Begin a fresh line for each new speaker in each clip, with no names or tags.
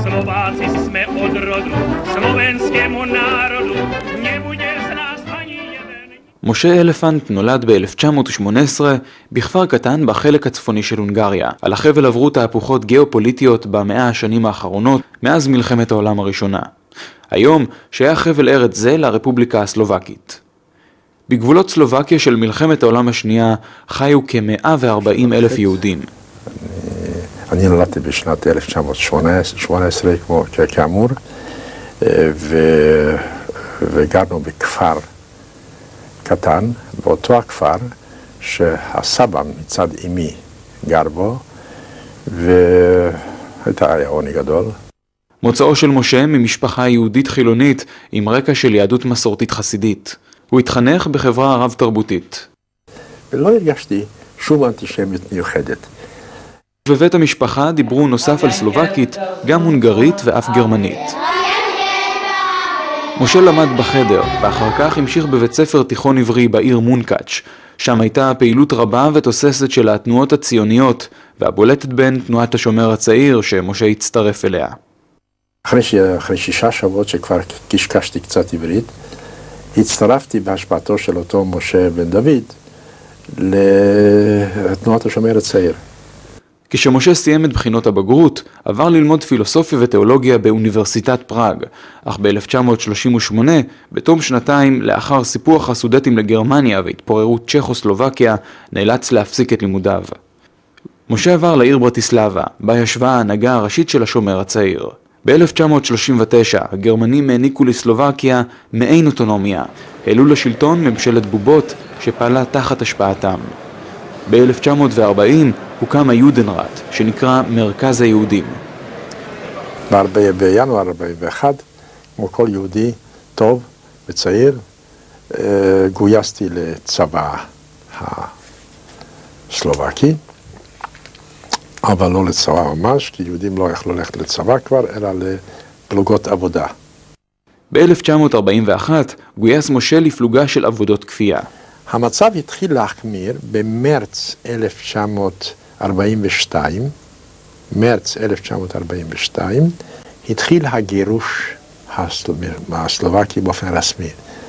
Slováci jsme od rodu slovenskému národu, nebude z nás ani jeden.
משה אלפנט נולד ב-1918 בכפר קטן בחלק הצפוני של הונגריה. על החבל עברו תהפוכות גיאופוליטיות במאה השנים האחרונות מאז מלחמת העולם הראשונה. היום שייך חבל ארץ זה לרפובליקה הסלובקית. בגבולות סלובקיה של מלחמת העולם השנייה חיו כ-140,000 יהודים.
אני נולדתי בשנת 1918, כאמור, וגרנו בכפר קטן, באותו הכפר שהסבא מצד אמי גר בו, היה עוני גדול.
מוצאו של משה ממשפחה יהודית חילונית עם רקע של יהדות מסורתית חסידית. הוא התחנך בחברה רב תרבותית.
ולא הרגשתי שום אנטישמיות מיוחדת.
בבית המשפחה דיברו נוסף על סלובקית, גם הונגרית ואף גרמנית. משה למד בחדר, ואחר כך המשיך בבית ספר תיכון עברי בעיר מונקאץ'. שם הייתה פעילות רבה ותוססת של התנועות הציוניות, והבולטת בין תנועת השומר הצעיר שמשה הצטרף אליה.
אחרי 6 שבועות שכבר קשקשתי קצת עברית, הצטרפתי בהשפעתו של אותו משה בן דוד לתנועת השומר הצעיר.
כשמשה סיים את בחינות הבגרות, עבר ללמוד פילוסופיה ותיאולוגיה באוניברסיטת פראג, אך ב-1938, בתום שנתיים לאחר סיפוח הסודטים לגרמניה והתפוררות צ'כוסלובקיה, נאלץ להפסיק את לימודיו. משה עבר לעיר ברטיסלבה, בה ישבה ההנהגה הראשית של השומר הצעיר. ב-1939 הגרמנים העניקו לסלובקיה מעין אוטונומיה, העלו לשלטון ממשלת בובות שפעלה תחת השפעתם. ב-1940 הוקם היודנראט, שנקרא מרכז היהודים.
בינואר 41, כמו כל יהודי טוב וצעיר, גויסתי לצבא הסלובקי, אבל לא לצבא ממש, כי יהודים לא יכלו ללכת לצבא כבר, אלא לפלוגות עבודה.
ב-1941 גויס משה לפלוגה של עבודות כפייה.
המצב התחיל להחמיר במרץ 1942, התחיל הגירוש הסלובקי באופן רסמי.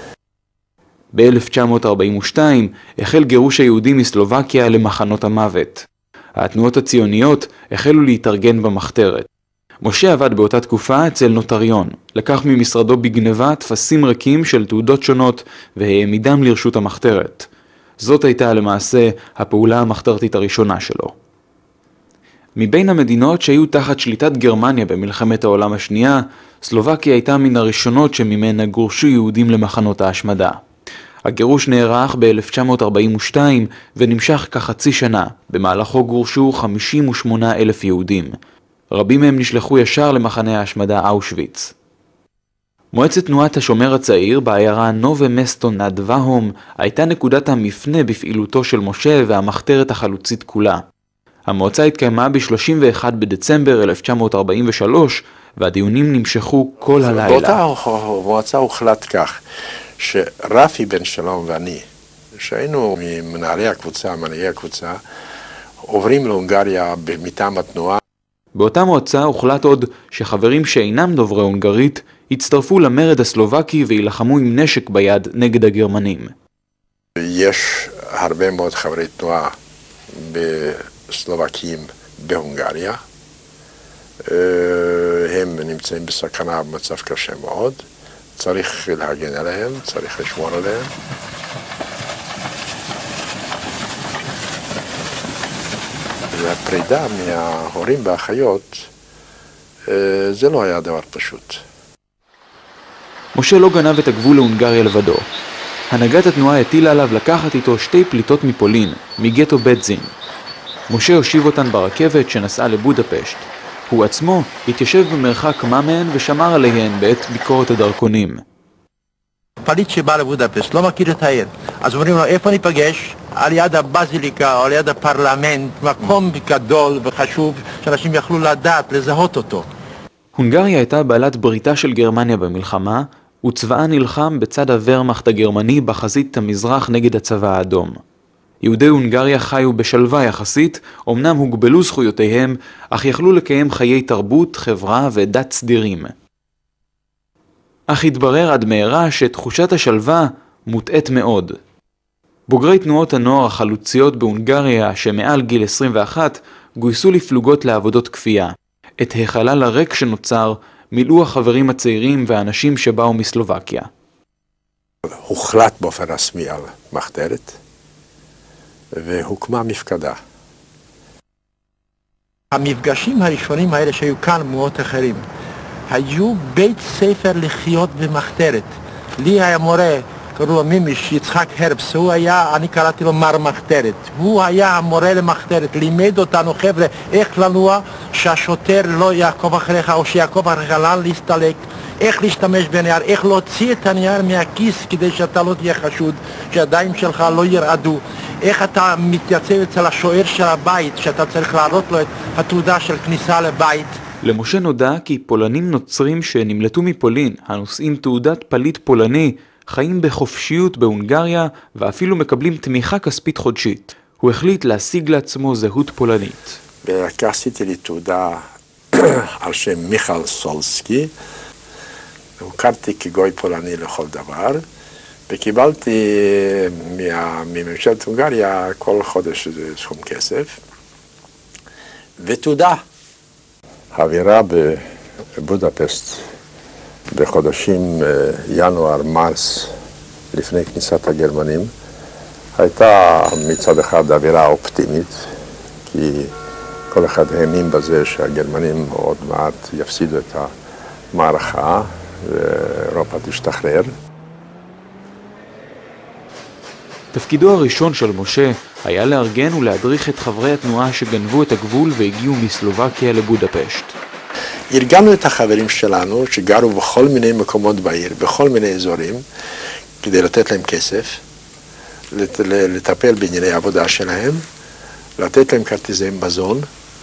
ב-1942 החל גירוש היהודים מסלובקיה למחנות המוות. התנועות הציוניות החלו להתארגן במחתרת. משה עבד באותה תקופה אצל נוטריון, לקח ממשרדו בגנבה תפסים ריקים של תעודות שונות והעמידם לרשות המחתרת. זאת הייתה למעשה הפעולה המחתרתית הראשונה שלו. מבין המדינות שהיו תחת שליטת גרמניה במלחמת העולם השנייה, סלובקיה הייתה מן הראשונות שממנה גורשו יהודים למחנות ההשמדה. הגירוש נערך ב-1942 ונמשך כחצי שנה, במהלכו גורשו 58,000 יהודים. רבים מהם נשלחו ישר למחנה ההשמדה אושוויץ. מועצת תנועת השומר הצעיר בעיירה נובה מסטו נד והום הייתה נקודת המפנה בפעילותו של משה והמחתרת החלוצית כולה. המועצה התקיימה ב-31 בדצמבר 1943 והדיונים נמשכו כל הלילה.
באותה מועצה הוחלט כך שרפי בן שלום ואני, שהיינו ממנהלי הקבוצה, מנהיגי הקבוצה, עוברים להונגריה מטעם התנועה.
באותה מועצה הוחלט עוד שחברים שאינם דוברי הונגרית הצטרפו למרד הסלובקי וילחמו עם נשק ביד נגד הגרמנים.
יש הרבה מאוד חברי תנועה בסלובקים בהונגריה. הם נמצאים בסכנה במצב קשה מאוד. צריך להגן עליהם, צריך לשמור עליהם. והפרידה מההורים והאחיות, זה לא היה דבר פשוט.
משה לא גנב את הגבול להונגריה לבדו. הנהגת התנועה הטילה עליו לקחת איתו 2 פליטות מפולין, מגטו בדזין. משה הושיב אותן ברכבת שנסעה לבודפשט. הוא עצמו התיישב במרחק מה מהן ושמר עליהן בעת ביקורת הדרכונים.
פליט שבא לבודפשט, לא מכיר את העיר. אז אומרים לו, איפה ניפגש? על יד הבזיליקה או על יד הפרלמנט, מקום גדול וחשוב שאנשים יכלו לדעת, לזהות אותו.
הונגריה הייתה בעלת בריתה של גרמניה במלחמה, וצבאה נלחם בצד הוורמאכט הגרמני בחזית המזרח נגד הצבא האדום. יהודי הונגריה חיו בשלווה יחסית, אמנם הוגבלו זכויותיהם, אך יכלו לקיים חיי תרבות, חברה ודת סדירים. אך התברר עד מהרה שתחושת השלווה מוטעת מאוד. בוגרי תנועות הנוער החלוציות בהונגריה שמעל גיל 21 גויסו לפלוגות לעבודות כפייה. את החלל הריק שנוצר מילאו החברים הצעירים והאנשים שבאו מסלובקיה.
הוחלט באופן רשמי על מחתרת והוקמה מפקדה.
המפגשים הראשונים האלה שהיו כאן במקומות אחרים היו בית ספר לחיות במחתרת. לי היה מורה, קראו לו מימיש, יצחק הרבס, הוא היה, אני קראתי לו מר מחתרת. הוא היה המורה למחתרת, לימד אותנו חבר'ה איך לנוע, שהשוטר לא יעקוב אחריך או שיעקוב אחריך לאן להסתלק, איך להשתמש בנייר, איך להוציא את הנייר מהכיס כדי שאתה לא תהיה חשוד, שהידיים שלך לא ירעדו, איך אתה מתייצב אצל השוער של הבית, שאתה צריך להראות לו את התעודה של כניסה לבית.
למשה נודע כי פולנים נוצרים שנמלטו מפולין, הנושאים תעודת פליט פולני, חיים בחופשיות בהונגריה ואפילו מקבלים תמיכה כספית חודשית. הוא החליט להשיג לעצמו זהות פולנית.
עשיתי לי תעודה על שם מיכל סולסקי, הוכרתי כגוי פולני לכל דבר, וקיבלתי מממשלת הונגריה כל חודש סכום כסף, ותעודה. האווירה בבודפשט בחודשים ינואר-מרס לפני כניסת הגרמנים הייתה מצד אחד אווירה אופטימית, כי כל אחד האמין בזה שהגרמנים עוד מעט יפסידו את המערכה ואירופה תשתחרר.
תפקידו הראשון של משה היה לארגן ולהדריך את חברי התנועה שגנבו את הגבול והגיעו מסלובקיה לבודפשט.
ארגנו את החברים שלנו שגרו בכל מיני מקומות בעיר, בכל מיני אזורים, כדי לתת להם כסף, לטפל בענייני העבודה שלהם, לתת להם כרטיסי מזון.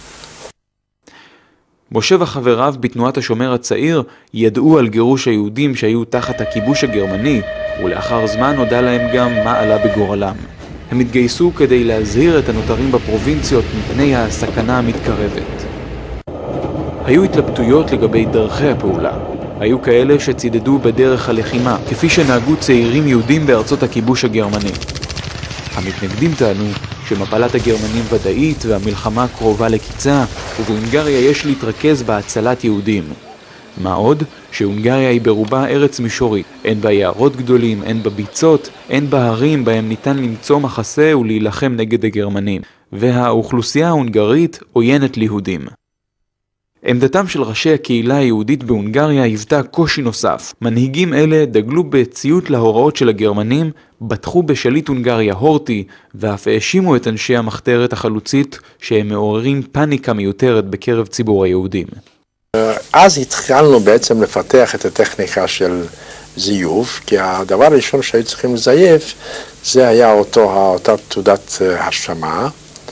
משה וחבריו בתנועת השומר הצעיר ידעו על גירוש היהודים שהיו תחת הכיבוש הגרמני, ולאחר זמן נודע להם גם מה עלה בגורלם. הם התגייסו כדי להזהיר את הנותרים בפרובינציות מפני הסכנה המתקרבת. היו התלבטויות לגבי דרכי הפעולה. היו כאלה שצידדו בדרך הלחימה, כפי שנהגו צעירים יהודים בארצות הכיבוש הגרמני. המתנגדים טענו שמפלת הגרמנים ודאית והמלחמה קרובה לקיצה, ובהונגריה יש להתרכז בהצלת יהודים. מה עוד? שהונגריה היא ברובה ארץ מישורית. אין בה יערות גדולים, אין בה ביצות, אין בה הרים בהם ניתן למצוא מחסה ולהילחם נגד הגרמנים. והאוכלוסייה ההונגרית עוינת ליהודים. עמדתם של ראשי הקהילה היהודית בהונגריה היוותה קושי נוסף. מנהיגים אלה דגלו בציות להוראות של הגרמנים, בטחו בשליט הונגריה הורטי, ואף האשימו את אנשי המחתרת החלוצית שהם מעוררים פאניקה מיותרת בקרב ציבור היהודים.
אז התחלנו בעצם לפתח את הטכניקה של זיוף, כי הדבר הראשון שהיו צריכים לזייף זה היה אותה תעודת הרשמה.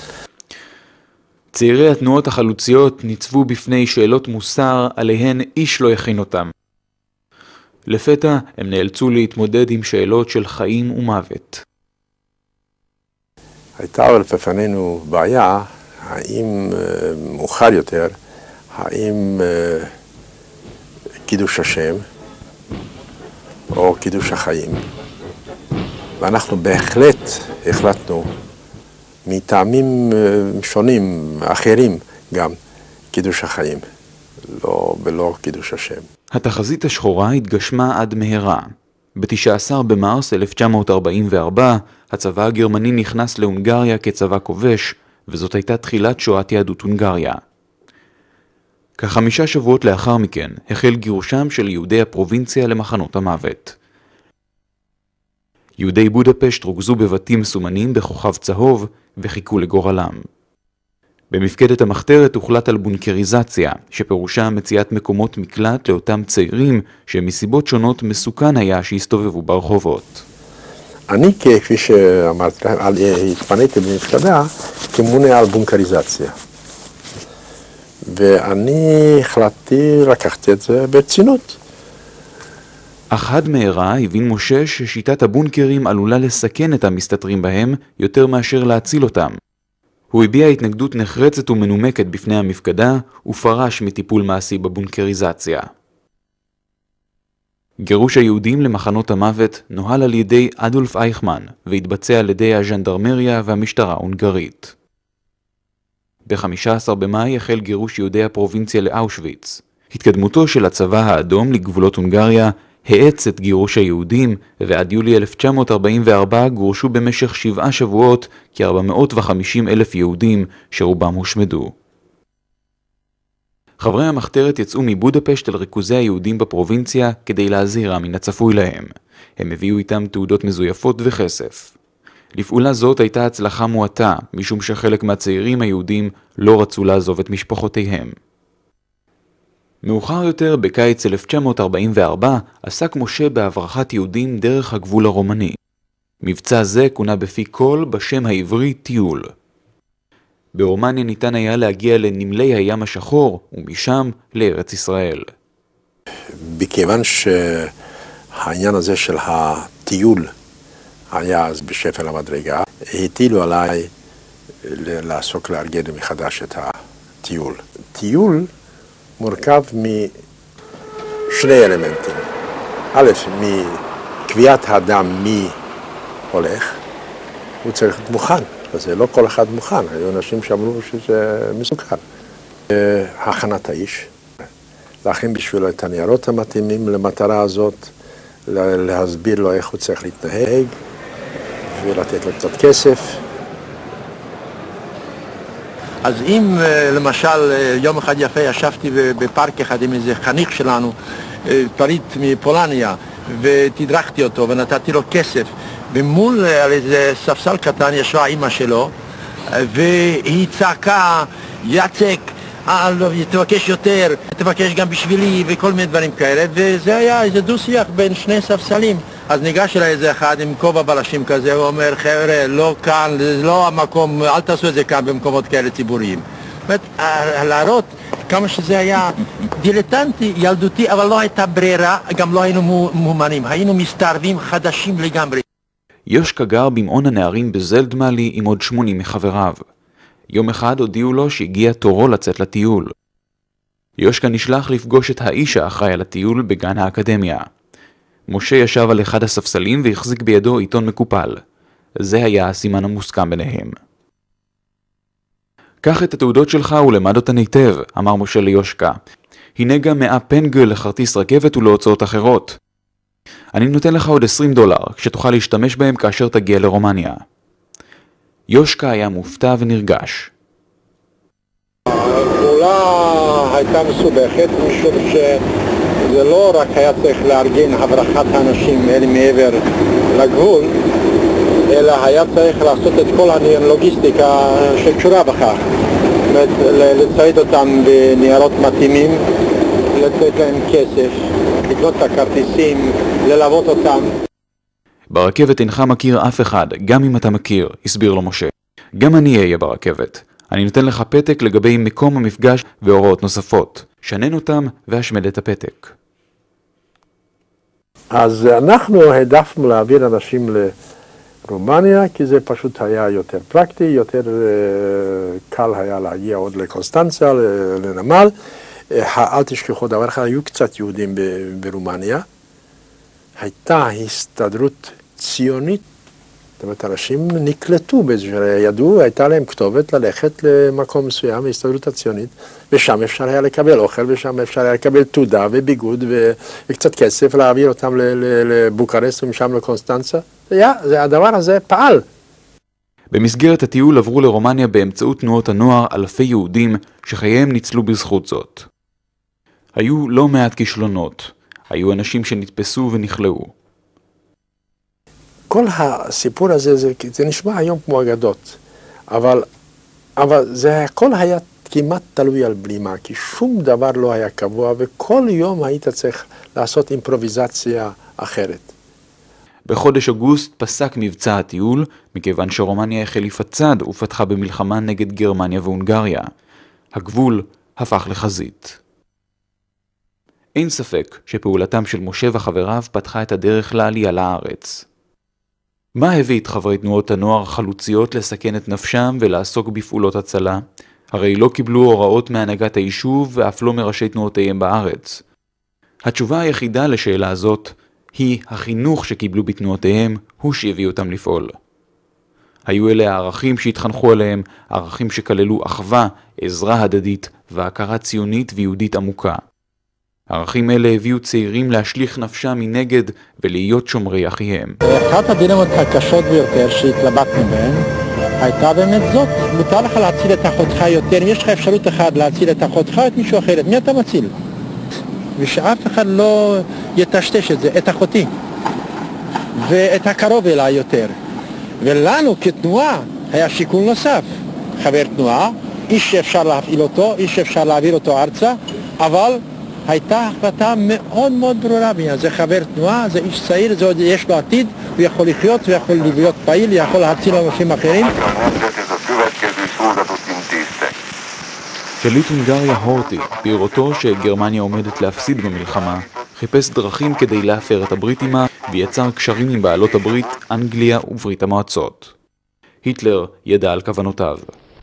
צעירי התנועות החלוציות ניצבו בפני שאלות מוסר עליהן איש לא יכין אותם. לפתע הם נאלצו להתמודד עם שאלות של חיים ומוות.
הייתה לפנינו בעיה, האם מאוחר יותר, האם קידוש השם או קידוש החיים. ואנחנו בהחלט החלטנו מטעמים שונים, אחרים גם, קידוש החיים, ולא קידוש השם.
התחזית השחורה התגשמה עד מהרה. ב-19 במרס 1944 הצבא הגרמני נכנס להונגריה כצבא כובש, וזאת הייתה תחילת שואת יהדות הונגריה. כ5 שבועות לאחר מכן החל גירושם של יהודי הפרובינציה למחנות המוות. יהודי בודפשט רוכזו בבתים מסומנים בכוכב צהוב וחיכו לגורלם. במפקדת המחתרת הוחלט על בונקריזציה, שפירושה מציאת מקומות מקלט לאותם צעירים שמסיבות שונות מסוכן היה שהסתובבו ברחובות.
אני, כפי שאמרתי, התפניתי במפקדה כמונה על בונקריזציה. ואני החלטתי לקחתי את זה ברצינות.
אך עד מהרה הבין משה ששיטת הבונקרים עלולה לסכן את המסתתרים בהם יותר מאשר להציל אותם. הוא הביע התנגדות נחרצת ומנומקת בפני המפקדה ופרש מטיפול מעשי בבונקריזציה. גירוש היהודים למחנות המוות נוהל על ידי אדולף אייכמן והתבצע על ידי הז'נדרמריה והמשטרה ההונגרית. ב-15 במאי החל גירוש יהודי הפרובינציה לאושוויץ. התקדמותו של הצבא האדום לגבולות הונגריה האץ את גירוש היהודים, ועד יולי 1944 גורשו במשך 7 שבועות כ-450,000 יהודים שרובם הושמדו. חברי המחתרת יצאו מבודפשט אל ריכוזי היהודים בפרובינציה כדי להזהירם מן הצפוי להם. הם הביאו איתם תעודות מזויפות וכסף. לפעולה זאת הייתה הצלחה מועטה, משום שחלק מהצעירים היהודים לא רצו לעזוב את משפחותיהם. מאוחר יותר, בקיץ 1944, עסק משה בהברחת יהודים דרך הגבול הרומני. מבצע זה כונה בפי כל בשם העברי טיול. ברומניה ניתן היה להגיע לנמלי הים השחור, ומשם לארץ ישראל.
בכיוון שהעניין הזה של הטיול היה אז בשפל המדרגה, הטילו עליי לעסוק לארגן מחדש את הטיול. טיול מורכב משני אלמנטים. א', מקביעת האדם מי הולך, הוא צריך להיות מוכן. אז לא כל אחד מוכן, היו אנשים שאמרו שזה מסוכן. הכנת האיש, להכין בשבילו את הניירות המתאימים למטרה הזאת, להסביר לו איך הוא צריך להתנהג, ולתת לו קצת כסף.
אז אם למשל יום אחד יפה ישבתי בפארק אחד עם איזה חניך שלנו, פריט מפולניה, ותדרכתי אותו ונתתי לו כסף, ומול על איזה ספסל קטן ישבה אמא שלו, והיא צעקה, יצק, תבקש יותר, תבקש גם בשבילי, וכל מיני דברים כאלה, וזה היה איזה דו-שיח בין שני ספסלים. אז ניגש אליי איזה אחד עם כובע בלשים כזה, הוא אומר, חבר'ה, לא כאן, זה לא המקום, אל תעשו את זה כאן במקומות כאלה ציבוריים. זאת אומרת, להראות כמה שזה היה דילטנטי, ילדותי, אבל לא הייתה ברירה, גם לא היינו מומנים, היינו מסתערבים חדשים לגמרי.
יושקה גר במעון הנערים בזלדמלי עם עוד 80 מחבריו. יום אחד הודיעו לו שהגיע תורו לצאת לטיול. יושקה נשלח לפגוש את האיש האחראי על הטיול בגן האקדמיה. משה ישב על אחד הספסלים והחזיק בידו עיתון מקופל. זה היה הסימן המוסכם ביניהם. קח את התעודות שלך ולמד אותן היטב, אמר משה ליושקה. הנה גם 100 פנגל לכרטיס רכבת ולהוצאות אחרות. אני נותן לך עוד $20, שתוכל להשתמש בהם כאשר תגיע לרומניה. יושקה היה מופתע ונרגש.
הפעולה הייתה מסובכת, משום שזה לא רק היה צריך לארגן הברחת האנשים אלה מעבר לגבול, אלא היה צריך לעשות את כל הלוגיסטיקה שקשורה בכך. זאת אומרת, לצייד אותם בניירות מתאימים, לתת להם כסף, לקנות את הכרטיסים, ללוות אותם.
ברכבת אינך מכיר אף אחד, גם אם אתה מכיר, הסביר לו משה. גם אני אהיה ברכבת. אני נותן לך פתק לגבי מקום המפגש והוראות נוספות. שנן אותם והשמד את הפתק.
אז אנחנו העדפנו להעביר אנשים לרומניה, כי זה פשוט היה יותר פרקטי, יותר קל היה להגיע עוד לקונסטנציה, לנמל. אל תשכחו דבר אחד, היו קצת יהודים ברומניה. הייתה הסתדרות ציונית, זאת אומרת, אנשים נקלטו ידעו, הייתה להם כתובת ללכת למקום מסוים, ההסתדרות הציונית, ושם אפשר היה לקבל אוכל, ושם אפשר היה לקבל תעודה וביגוד וקצת כסף, להעביר אותם לבוקרשט ומשם לקונסטנצה. הדבר הזה פעל.
במסגרת הטיול עברו לרומניה באמצעות תנועות הנוער אלפי יהודים שחייהם ניצלו בזכות זאת. היו לא מעט כישלונות. היו אנשים שנתפסו ונכלאו.
כל הסיפור הזה, זה נשמע היום כמו אגדות, אבל זה הכל היה כמעט תלוי על בלימה, כי שום דבר לא היה קבוע, וכל יום היית צריך לעשות אימפרוביזציה אחרת.
בחודש אוגוסט פסק מבצע הטיול, מכיוון שרומניה החליפה צד ופתחה במלחמה נגד גרמניה והונגריה. הגבול הפך לחזית. אין ספק שפעולתם של משה וחבריו פתחה את הדרך לעלייה לארץ. מה הביא את חברי תנועות הנוער החלוציות לסכן את נפשם ולעסוק בפעולות הצלה? הרי לא קיבלו הוראות מהנהגת היישוב ואף לא מראשי תנועותיהם בארץ. התשובה היחידה לשאלה הזאת היא החינוך שקיבלו בתנועותיהם הוא שהביא אותם לפעול. היו אלה הערכים שהתחנכו עליהם, ערכים שכללו אחווה, עזרה הדדית והכרה ציונית ויהודית עמוקה. ערכים אלה הביאו צעירים להשליך נפשם מנגד ולהיות שומרי אחיהם.
אחת הדילמות הקשות ביותר שהתלבטנו בהן הייתה באמת זאת. מותר לך להציל את אחותך יותר, אם יש לך אפשרות אחת להציל את אחותך או את מישהו אחר, את מי אתה מציל? ושאף אחד לא יטשטש את זה, את אחותי ואת הקרוב אליי יותר. ולנו כתנועה היה שיקול נוסף, חבר תנועה, איש שאפשר להפעיל אותו, איש שאפשר להעביר אותו ארצה, אבל הייתה החלטה מאוד מאוד ברורה בעניין, זה חבר תנועה, זה איש צעיר, זה עוד יש לו עתיד, הוא יכול לחיות, הוא יכול להיות פעיל, יכול להציל אנשים אחרים.
שליט הונגריה הורטי, בראותו שגרמניה עומדת להפסיד במלחמה, חיפש דרכים כדי להפר את הברית עמה ויצר קשרים עם בעלות הברית, אנגליה וברית המועצות. היטלר ידע על כוונותיו.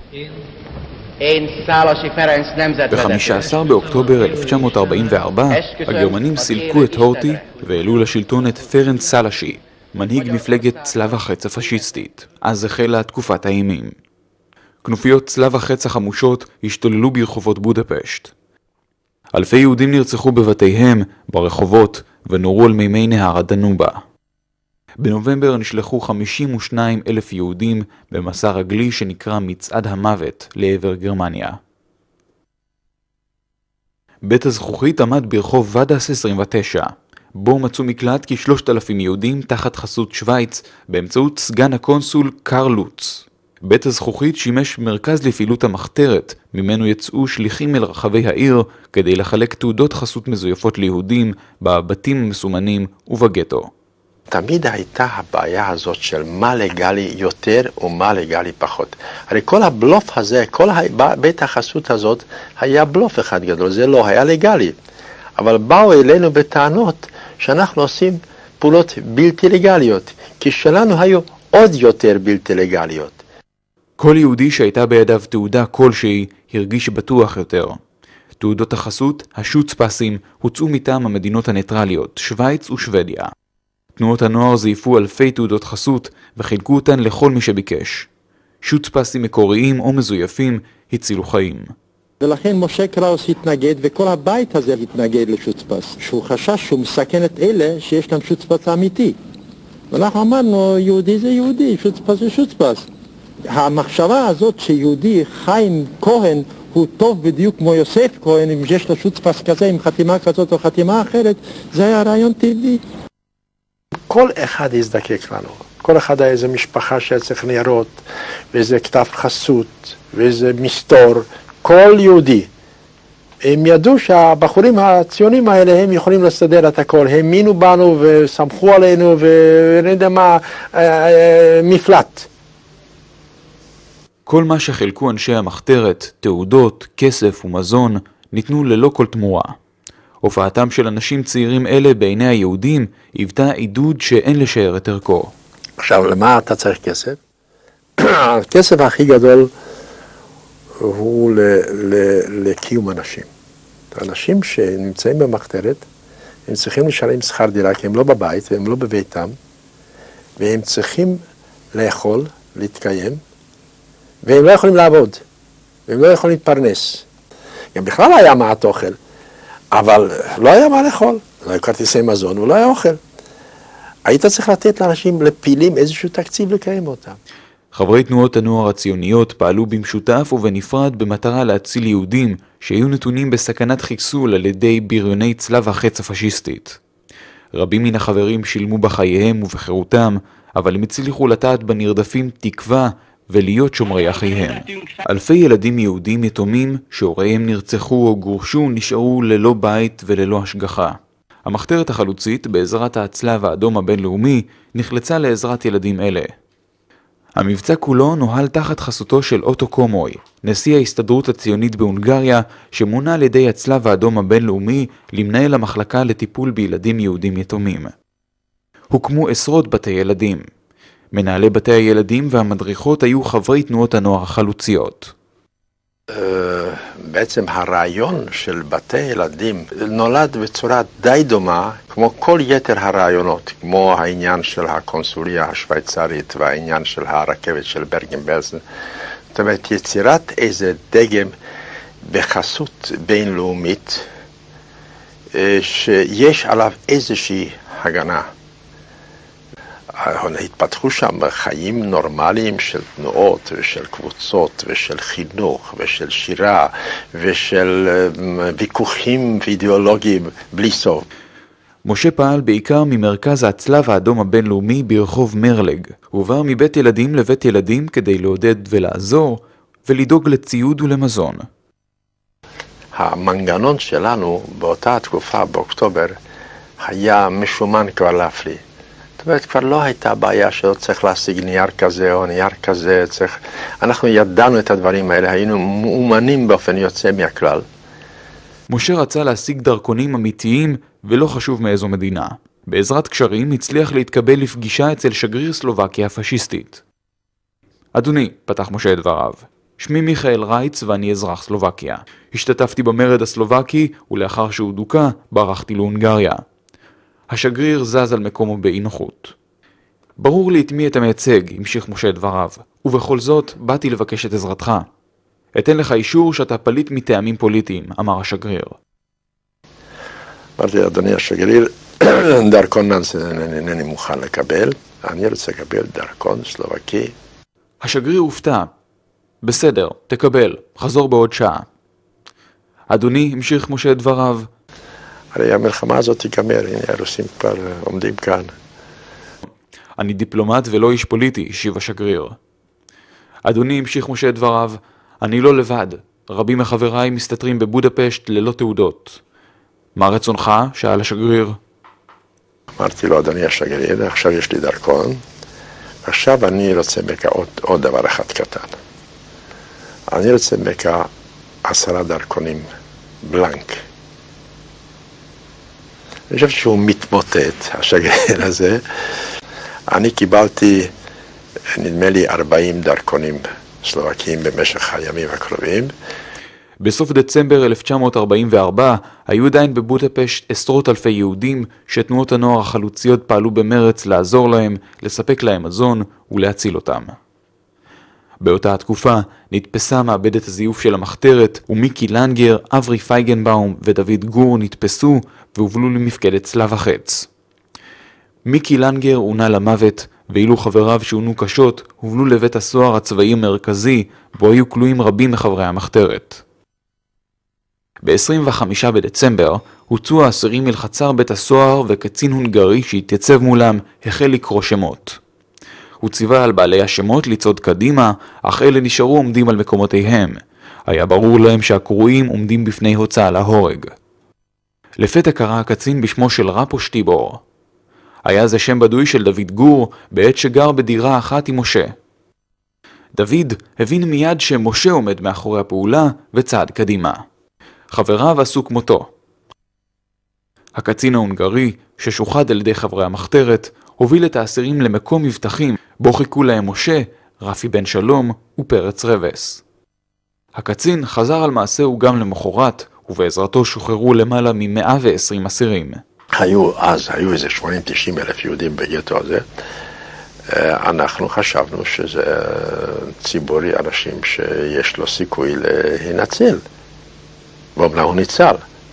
ב-15 באוקטובר 1944 הגרמנים סילקו את הורטי והעלו לשלטון את פרנץ סלאשי, מנהיג מפלגת צלב החץ הפשיסטית. אז החלה תקופת האימים. כנופיות צלב החץ החמושות השתוללו ברחובות בודפשט. אלפי יהודים נרצחו בבתיהם, ברחובות, ונורו על מימי נהר הדנובה. בנובמבר נשלחו 52,000 יהודים במסע רגלי שנקרא מצעד המוות לעבר גרמניה. בית הזכוכית עמד ברחוב ודס 29, בו מצאו מקלט כ3,000 יהודים תחת חסות שוויץ באמצעות סגן הקונסול קרל לוץ. בית הזכוכית שימש מרכז לפעילות המחתרת, ממנו יצאו שליחים אל רחבי העיר כדי לחלק תעודות חסות מזויפות ליהודים בבתים המסומנים ובגטו.
תמיד הייתה הבעיה הזאת של מה לגלי יותר ומה לגלי פחות. הרי כל הבלוף הזה, כל בית החסות הזאת היה בלוף אחד גדול, זה לא היה לגלי. אבל באו אלינו בטענות שאנחנו עושים פעולות בלתי לגליות, כי שלנו היו עוד יותר בלתי לגליות.
כל יהודי שהייתה בידיו תעודה כלשהי הרגיש בטוח יותר. תעודות החסות, השוצפסים, הוצאו מטעם המדינות הניטרליות, שוויץ ושוודיה. תנועות הנוער זייפו אלפי תעודות חסות וחילקו אותן לכל מי שביקש. שוצפסים מקוריים או מזויפים הצילו חיים.
ולכן משה קראוס התנגד, וכל הבית הזה התנגד לשוצפס, שהוא חשש שהוא מסכן את אלה שיש להם שוצפס אמיתי. ואנחנו אמרנו, יהודי זה יהודי, שוצפס זה שוצפס. המחשבה הזאת שיהודי חיים כהן הוא טוב בדיוק כמו יוסף כהן, אם יש לו שוצפס כזה, עם חתימה כזאת או חתימה אחרת, זה היה רעיון טבעי.
כל אחד יזדקק לנו. כל אחד היה איזה משפחה שצריך ניירות, ואיזה כתב חסות, ואיזה מסתור. כל יהודי. הם ידעו שהבחורים הציונים האלה הם יכולים לסדר את הכל. הם האמינו בנו וסמכו עלינו ואני יודע מה, מפלט.
כל מה שחילקו אנשי המחתרת, תעודות, כסף ומזון, ניתנו ללא כל תמורה. הופעתם של אנשים צעירים אלה בעיני היהודים היוותה עידוד שאין לשער את ערכו.
עכשיו, למה אתה צריך כסף? הכסף הכי גדול הוא לקיום אנשים. האנשים שנמצאים במחתרת, הם צריכים לשלם שכר דירה, כי הם לא בבית והם לא בביתם, והם צריכים לאכול, להתקיים, והם לא יכולים לעבוד, והם לא יכולים להתפרנס. גם בכלל היה מעט אוכל, אבל לא היה מה לאכול, לא היה כרטיסי מזון, ולא היה אוכל. היית צריך לתת לאנשים, לפעילים, איזשהו תקציב לקיים אותם.
חברי תנועות הנוער הציוניות פעלו במשותף ובנפרד במטרה להציל יהודים שהיו נתונים בסכנת חיסול על ידי בריוני צלב החץ הפשיסטית. רבים מן החברים שילמו בחייהם ובחירותם, אבל הם הצליחו לטעת בנרדפים תקווה ולהיות שומרי אחיהם. אלפי ילדים יהודים יתומים שהוריהם נרצחו או גורשו נשארו ללא בית וללא השגחה. המחתרת החלוצית בעזרת הצלב האדום הבינלאומי נחלצה לעזרת ילדים אלה. המבצע כולו נוהל תחת חסותו של אוטו קומוי, נשיא ההסתדרות הציונית בהונגריה, שמונה על ידי הצלב האדום הבינלאומי למנהל המחלקה לטיפול בילדים יהודים יתומים. הוקמו עשרות בתי ילדים. מנהלי בתי הילדים והמדריכות היו חברי תנועות הנוער החלוציות.
בעצם הרעיון של בתי ילדים נולד בצורה די דומה כמו כל יתר הרעיונות, כמו העניין של הקונסוליה השוויצרית והעניין של הרכבת של ברגן-בלזן. זאת אומרת, יצירת איזה דגם בחסות בינלאומית שיש עליו איזושהי הגנה. התפתחו שם חיים נורמליים של תנועות ושל קבוצות ושל חינוך ושל שירה ושל ויכוחים ואידיאולוגיים בלי סוף.
משה פעל בעיקר ממרכז הצלב האדום הבינלאומי ברחוב מרלג. הוא עבר מבית ילדים לבית ילדים כדי לעודד ולעזור ולדאוג לציוד ולמזון.
המנגנון שלנו באותה תקופה באוקטובר היה משומן כבר להפליא. זאת אומרת, כבר לא הייתה בעיה שלא צריך להשיג נייר כזה או נייר כזה. אנחנו ידענו את הדברים האלה, היינו מאומנים באופן יוצא מהכלל.
משה רצה להשיג דרכונים אמיתיים ולא חשוב מאיזו מדינה. בעזרת קשרים הצליח להתקבל לפגישה אצל שגריר סלובקיה הפשיסטית. אדוני, פתח משה את דבריו, שמי מיכאל רייץ ואני אזרח סלובקיה. השתתפתי במרד הסלובקי ולאחר שהוא דוקה ברחתי להונגריה. השגריר זז על מקומו באי נוחות. ברור לי את מי אתה מייצג, המשיך משה דבריו, ובכל זאת באתי לבקש את עזרתך. אתן לך אישור שאתה פליט מטעמים פוליטיים, אמר השגריר.
אמרתי, אדוני השגריר, דרכון אינני מוכן לקבל, אני רוצה לקבל דרכון סלובקי.
השגריר הופתע. בסדר, תקבל, חזור בעוד שעה. אדוני, המשיך משה דבריו,
הרי המלחמה הזאת תיגמר, הנה הרוסים כבר עומדים כאן.
אני דיפלומט ולא איש פוליטי, השיב השגריר. אדוני, המשיך משה דבריו, אני לא לבד. רבים מחבריי מסתתרים בבודפשט ללא תעודות. מה רצונך? שאל השגריר.
אמרתי לו, אדוני השגריר, עכשיו יש לי דרכון, עכשיו אני רוצה מקע עוד דבר אחד קטן. אני רוצה מקע 10 דרכונים בלנק. אני חושב שהוא מתמוטט, השגריר הזה. אני קיבלתי, נדמה לי, 40 דרכונים סלובקיים במשך הימים הקרובים.
בסוף דצמבר 1944 היו עדיין בבודפשט עשרות אלפי יהודים שתנועות הנוער החלוציות פעלו במרץ לעזור להם, לספק להם מזון ולהציל אותם. באותה התקופה נתפסה מעבדת הזיוף של המחתרת, ומיקי לנגר, אברי פייגנבאום ודוד גור נתפסו והובלו למפקדת צלב החץ. מיקי לנגר עונה למוות, ואילו חבריו שעונו קשות הובלו לבית הסוהר הצבאי המרכזי, בו היו כלואים רבים מחברי המחתרת. ב-25 בדצמבר הוצאו האסירים אל חצר בית הסוהר, וקצין הונגרי שהתייצב מולם החל לקרוא שמות. הוא ציווה על בעלי השמות לצעוד קדימה, אך אלה נשארו עומדים על מקומותיהם. היה ברור להם שהקרואים עומדים בפני הוצאה להורג. לפתע קרא הקצין בשמו של רפו שטיבור. היה זה שם בדוי של דוד גור, בעת שגר בדירה אחת עם משה. דוד הבין מיד שמשה עומד מאחורי הפעולה וצעד קדימה. חבריו עשו כמותו. הקצין ההונגרי, ששוחד על ידי חברי המחתרת, הוביל את האסירים למקום מבטחים, בו חיכו להם משה, רפי בן שלום ופרץ רבס. הקצין חזר על מעשהו גם למחרת, ובעזרתו שוחררו למעלה מ-120 אסירים.
היו איזה 80-90 אלף יהודים בגטו הזה. אנחנו חשבנו שזה ציבורי אנשים שיש לו סיכוי להינצל. ואומנם הוא ניצל.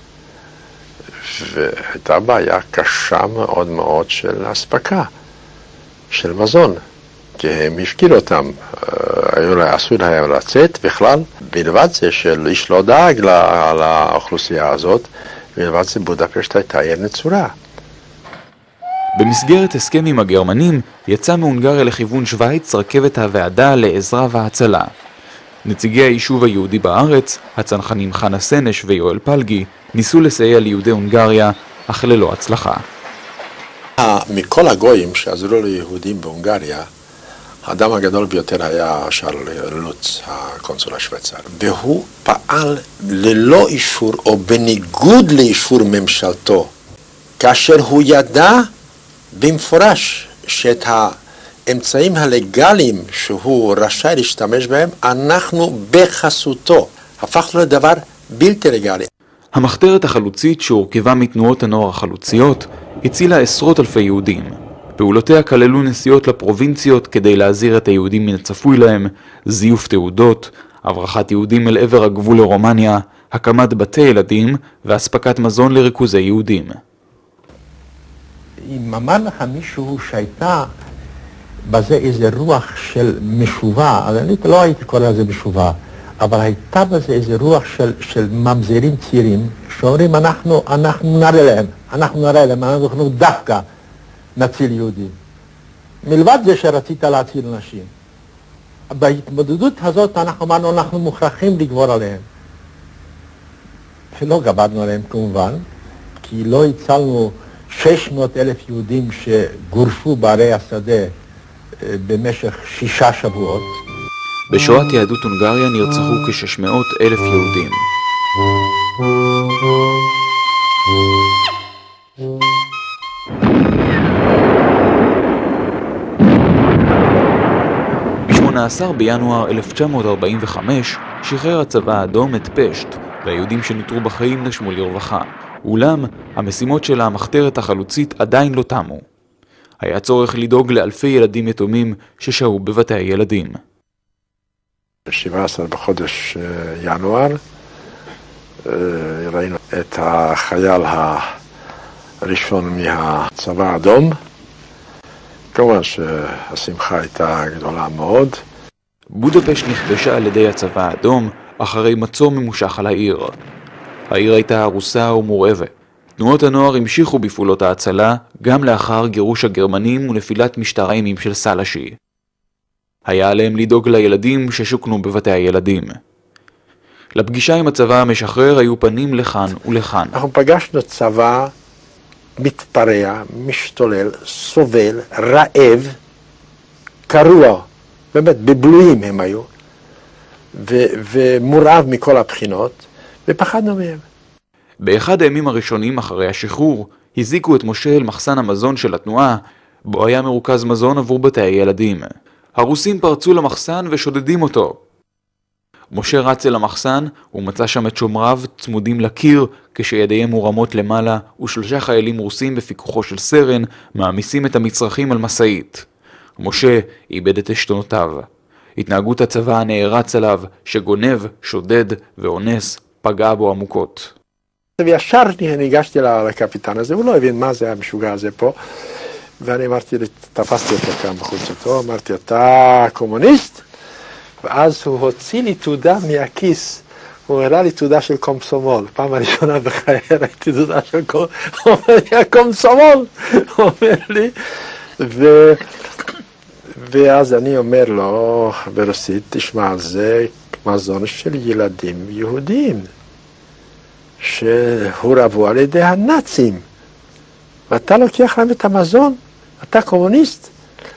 והייתה בעיה קשה מאוד מאוד של הספקה, של מזון. כי הם הפקידו אותם, עשו להם לצאת בכלל. בלבד זה של איש לא דאג לאוכלוסייה הזאת, בלבד זה בודפשט הייתה עיר נצורה.
במסגרת הסכם עם הגרמנים, יצא מהונגריה לכיוון שוויץ רכבת הוועדה לעזרה והצלה. נציגי היישוב היהודי בארץ, הצנחנים חנה סנש ויואל פלגי, ניסו לסייע ליהודי הונגריה, אך ללא הצלחה.
מכל הגויים שעזרו ליהודים בהונגריה, האדם הגדול ביותר היה שרל לוץ, הקונסול השוויצרי, והוא פעל ללא אישור או בניגוד לאישור ממשלתו, כאשר הוא ידע במפורש שאת האמצעים הלגליים שהוא רשאי להשתמש בהם, אנחנו בחסותו. הפכנו לדבר בלתי לגלי.
המחתרת החלוצית שהורכבה מתנועות הנוער החלוציות הצילה עשרות אלפי יהודים. פעולותיה כללו נסיעות לפרובינציות כדי להזהיר את היהודים מן הצפוי להם, זיוף תעודות, הברחת יהודים אל עבר הגבול לרומניה, הקמת בתי ילדים והספקת מזון לריכוזי יהודים.
אם אמר לך מישהו שהייתה בזה איזה רוח של משובה, אז אני לא הייתי קורא לזה משובה, אבל הייתה בזה איזה רוח של ממזרים צעירים שאומרים אנחנו נראה להם, אנחנו דווקא נציל יהודים. מלבד זה שרצית להציל נשים. בהתמודדות הזאת אנחנו אמרנו אנחנו מוכרחים לגבור עליהם. ולא גברנו עליהם כמובן, כי לא הצלנו 600,000 יהודים שגורשו בערי השדה במשך 6 שבועות.
בשואת יהדות הונגריה נרצחו כ-600,000 יהודים. ב-18 בינואר 1945 שחרר הצבא האדום את פשט, והיהודים שנותרו בחיים נשמו לרווחה. אולם המשימות של המחתרת החלוצית עדיין לא תמו. היה צורך לדאוג לאלפי ילדים יתומים ששהו בבתי הילדים.
ב-17 בחודש ינואר ראינו את החייל הראשון מהצבא האדום. כמובן שהשמחה הייתה גדולה מאוד.
בודפשט נכבשה על ידי הצבא האדום אחרי מצור ממושך על העיר. העיר הייתה הרוסה ומורעבת. תנועות הנוער המשיכו בפעולות ההצלה גם לאחר גירוש הגרמנים ונפילת משטר האימים של סלאשי. היה עליהם לדאוג לילדים ששוכנו בבתי הילדים. לפגישה עם הצבא המשחרר היו פנים לכאן ולכאן.
אנחנו פגשנו צבא מתפרע, משתולל, סובל, רעב, קרוע, באמת בבלויים הם היו, ומורעב מכל הבחינות, ופחדנו מהם.
באחד הימים הראשונים אחרי השחרור, הזיקו את משה אל מחסן המזון של התנועה, בו היה מרוכז מזון עבור בתי הילדים. הרוסים פרצו למחסן ושודדים אותו. משה רץ אל המחסן ומצא שם את שומריו צמודים לקיר כשידיהם מורמות למעלה ו3 חיילים רוסים בפיקוחו של סרן מעמיסים את המצרכים על מסעית. משה איבד את עשתונותיו. התנהגות הצבא הנערץ עליו שגונב, שודד ואונס פגע בו עמוקות.
וישר ניגשתי לקפיטן הזה, הוא לא הבין מה זה המשוגע הזה פה, ואני אמרתי, תפסתי אותו כאן בחוץ אותו, אמרתי, אתה קומוניסט? ואז הוא הוציא לי תעודה מהכיס, הוא הראה לי תעודה של קומסומול, פעם הראשונה בחיי ראיתי תעודה של קומסומול, הוא אומר לי, ואז אני אומר לו ברוסית, תשמע, זה מזון של ילדים יהודים, שהורעבו על ידי הנאצים, ואתה לוקח להם את המזון, אתה קומוניסט.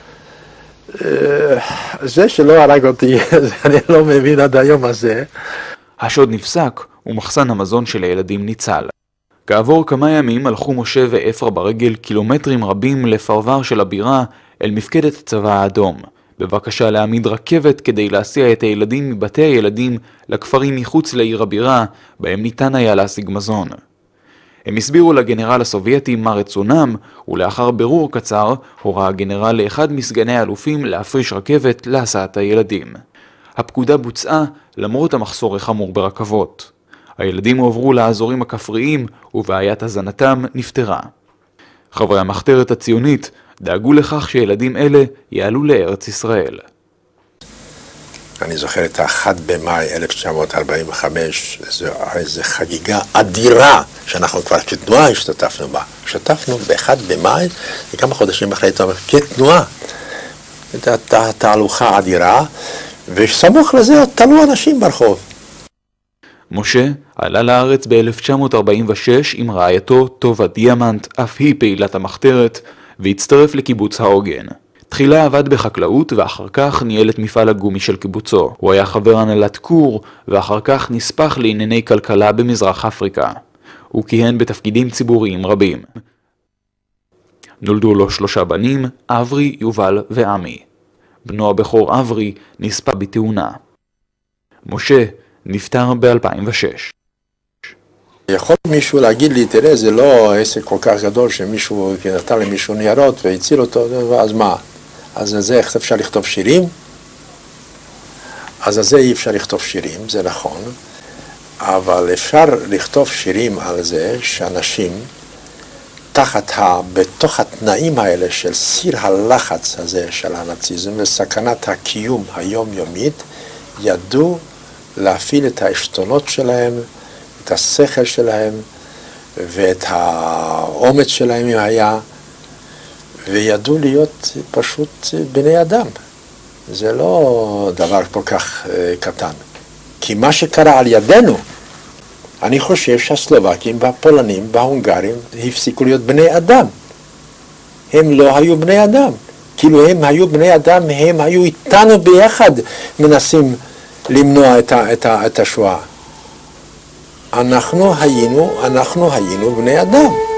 זה שלא הרג אותי, אני לא מבין עד היום הזה.
השוד נפסק ומחסן המזון של הילדים ניצל. כעבור כמה ימים הלכו משה ואפרה ברגל קילומטרים רבים לפרבר של הבירה אל מפקדת הצבא האדום, בבקשה להעמיד רכבת כדי להסיע את הילדים מבתי הילדים לכפרים מחוץ לעיר הבירה, בהם ניתן היה להשיג מזון. הם הסבירו לגנרל הסובייטי מה רצונם, ולאחר ברור קצר הורה הגנרל לאחד מסגני האלופים להפריש רכבת להסעת הילדים. הפקודה בוצעה למרות המחסור החמור ברכבות. הילדים הועברו לאזורים הכפריים ובעיית הזנתם נפתרה. חברי המחתרת הציונית דאגו לכך שילדים אלה יעלו לארץ ישראל.
אני זוכר את ה-1 במאי 1945, איזו חגיגה אדירה שאנחנו כבר כתנועה השתתפנו בה. השתתפנו ב-1 במאי, וכמה חודשים אחרי כתנועה. הייתה תהלוכה אדירה, וסמוך לזה תלו אנשים ברחוב.
משה עלה לארץ ב-1946 עם רעייתו טובה דיאמנט, אף היא פעילת המחתרת, והצטרף לקיבוץ העוגן. תחילה עבד בחקלאות ואחר כך ניהל את מפעל הגומי של קיבוצו. הוא היה חבר הנהלת כור ואחר כך נספח לענייני כלכלה במזרח אפריקה. הוא כיהן בתפקידים ציבוריים רבים. נולדו לו 3 בנים, אברי, יובל ועמי. בנו הבכור אברי נספה בתאונה. משה נפטר ב-2006.
יכול מישהו להגיד לי, תראה, זה לא עסק כל כך גדול שמישהו נתן למישהו ניירות והציל אותו, ואז מה? אז על זה איך אפשר לכתוב שירים? אז על זה אי אפשר לכתוב שירים, זה נכון, אבל אפשר לכתוב שירים על זה שאנשים בתוך התנאים האלה של סיר הלחץ הזה של הנאציזם וסכנת הקיום היומיומית, ידעו להפעיל את העשתונות שלהם, את השכל שלהם ואת האומץ שלהם אם היה, וידעו להיות פשוט בני אדם. זה לא דבר כל כך קטן. כי מה שקרה על ידינו, אני חושב שהסלובקים והפולנים וההונגרים הפסיקו להיות בני אדם. הם לא היו בני אדם. כאילו הם היו בני אדם, הם היו איתנו ביחד מנסים למנוע את השואה. אנחנו היינו בני אדם.